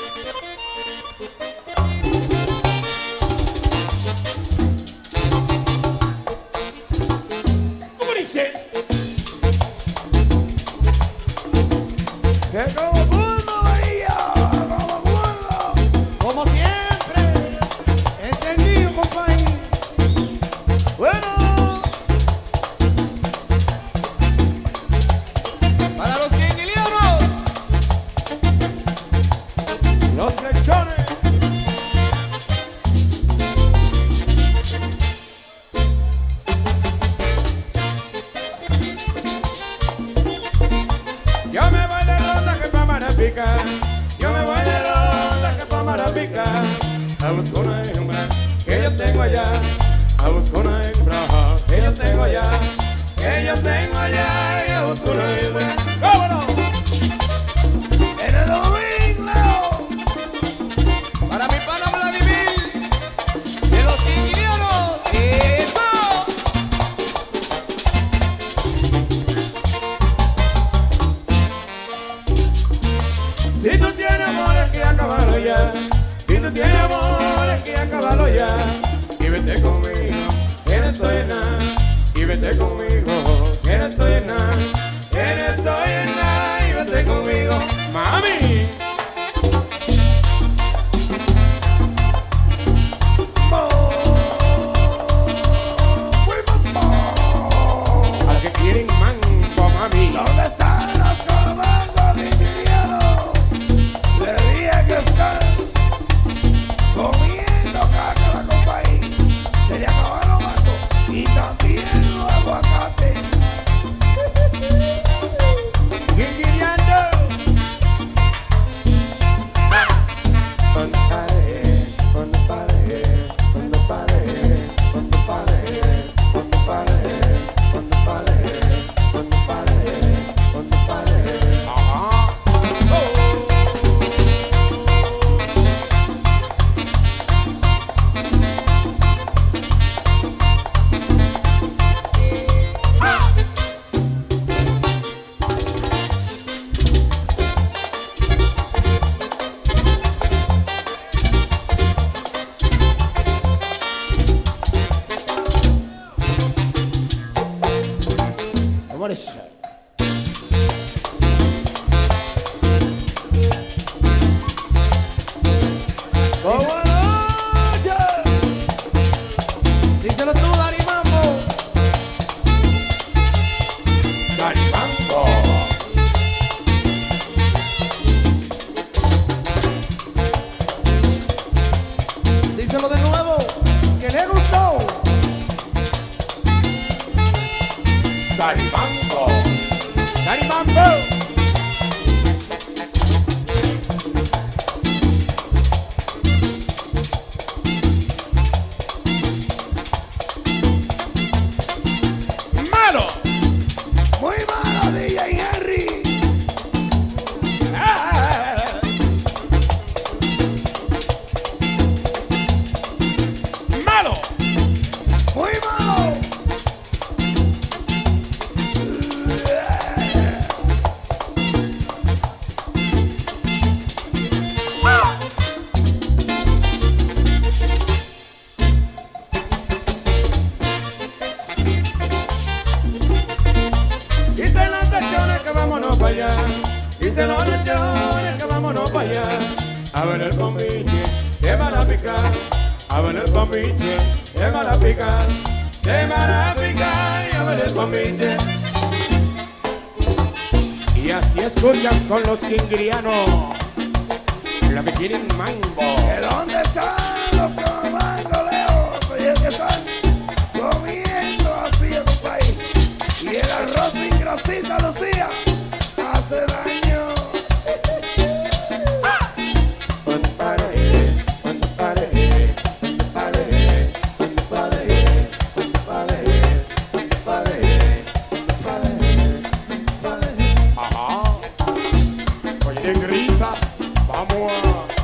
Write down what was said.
¿Cómo dice? Que como mundo veía, como mundo, como siempre, encendido, compadre. Bueno, Para los guinguirianos, los lechones. yo me voy de ronda que pa' Marapica. Yo me voy de ronda que pa' Marapica. A buscar una hembra que yo tengo allá. A buscar una hembra que yo tengo allá. Que yo tengo allá y a buscar una hembra. ¡Vámonos! En el domingo, Para mi pana Vladimir de los guinguirianos. ¡Eso! Si tú tienes amores que acabarlo ya. Si tú tienes amores que acabarlo ya. Y vete conmigo, que no estoy en nada. Y vete conmigo, que no estoy en nada. Que no estoy en nada. Y vete conmigo, mami. Al que quieren mango, mami. ¿dónde están los comandos guinguirianos? Le dije que están comiendo caca, compadre. Se le acabaron los matos y también los aguacates. Guinguirianos. Cuando pare, cuando pare, cuando pare, cuando pare, cuando pare, cuando pare, cuando pare, cuando pare. Ajá. Amores. Buenas noches. Díselo tú, Dari Mambo. Garibanco. Díselo de nuevo, que le gustó. Garibanco. Garibanco. Malo. Muy malo, DJ Henry. Malo. Muy malo. Dice los tachones que vámonos para allá. Dice los tachones que vámonos para allá. A ver el combiche, que van a picar. A ver el combiche, que van a picar. Que van a picar y a ver el combiche. Y así escuchas con los guinguirianos. La que quieren mango. ¿De dónde están los comandos, Leo? Oye, que están comiendo así, compadre. Y el arroz sin grasita, Lucía, hace daño. Cuando pare, cuando pare, cuando pare, cuando pare, cuando pare, cuando pare, cuando pare, cuando pare. Ajá. Oye, grita, vamos a